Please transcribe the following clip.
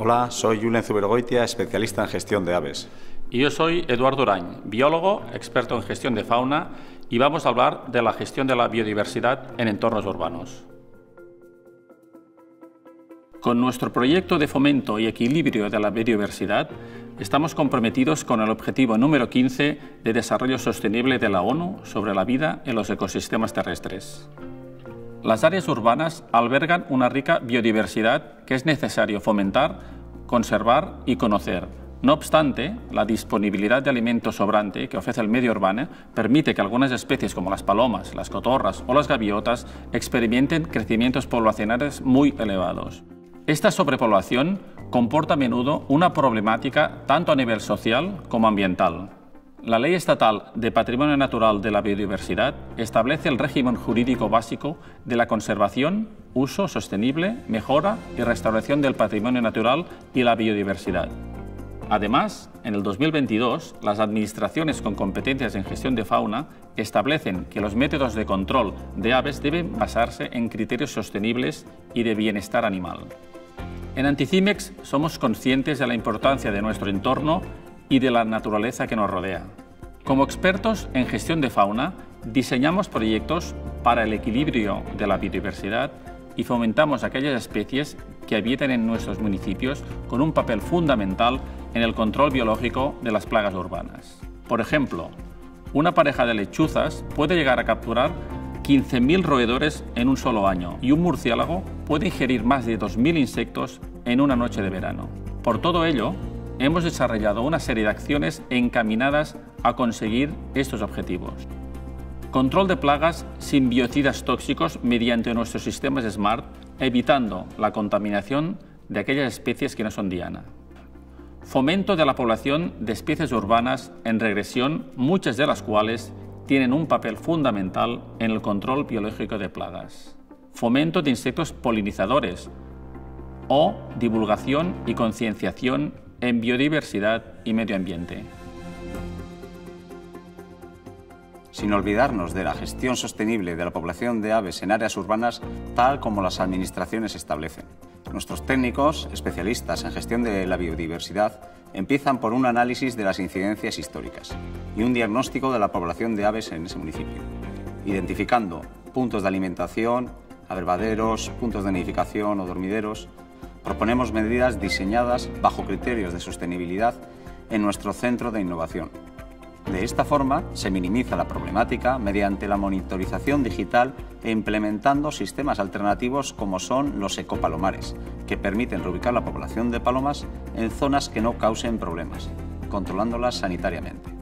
Hola, soy Julen Zubergoitia, especialista en gestión de aves. Y yo soy Eduardo Urañ, biólogo, experto en gestión de fauna, y vamos a hablar de la gestión de la biodiversidad en entornos urbanos. Con nuestro proyecto de fomento y equilibrio de la biodiversidad, estamos comprometidos con el objetivo número 15 de Desarrollo Sostenible de la ONU sobre la vida en los ecosistemas terrestres. Las áreas urbanas albergan una rica biodiversidad que es necesario fomentar, conservar y conocer. No obstante, la disponibilidad de alimento sobrante que ofrece el medio urbano permite que algunas especies como las palomas, las cotorras o las gaviotas experimenten crecimientos poblacionales muy elevados. Esta sobrepoblación comporta a menudo una problemática tanto a nivel social como ambiental. La Ley Estatal de Patrimonio Natural de la Biodiversidad establece el régimen jurídico básico de la conservación, uso sostenible, mejora y restauración del patrimonio natural y la biodiversidad. Además, en el 2022, las administraciones con competencias en gestión de fauna establecen que los métodos de control de aves deben basarse en criterios sostenibles y de bienestar animal. En Anticimex somos conscientes de la importancia de nuestro entorno y de la naturaleza que nos rodea. Como expertos en gestión de fauna, diseñamos proyectos para el equilibrio de la biodiversidad y fomentamos aquellas especies que habitan en nuestros municipios con un papel fundamental en el control biológico de las plagas urbanas. Por ejemplo, una pareja de lechuzas puede llegar a capturar 15.000 roedores en un solo año y un murciélago puede ingerir más de 2.000 insectos en una noche de verano. Por todo ello, hemos desarrollado una serie de acciones encaminadas a conseguir estos objetivos. Control de plagas sin biocidas tóxicos mediante nuestros sistemas SMART, evitando la contaminación de aquellas especies que no son diana. Fomento de la población de especies urbanas en regresión, muchas de las cuales tienen un papel fundamental en el control biológico de plagas. Fomento de insectos polinizadores o divulgación y concienciación en biodiversidad y medio ambiente. Sin olvidarnos de la gestión sostenible de la población de aves en áreas urbanas, tal como las administraciones establecen. Nuestros técnicos, especialistas en gestión de la biodiversidad, empiezan por un análisis de las incidencias históricas y un diagnóstico de la población de aves en ese municipio, identificando puntos de alimentación, abrevaderos, puntos de nidificación o dormideros. Proponemos medidas diseñadas bajo criterios de sostenibilidad en nuestro centro de innovación. De esta forma, se minimiza la problemática mediante la monitorización digital e implementando sistemas alternativos como son los ecopalomares, que permiten reubicar la población de palomas en zonas que no causen problemas, controlándolas sanitariamente.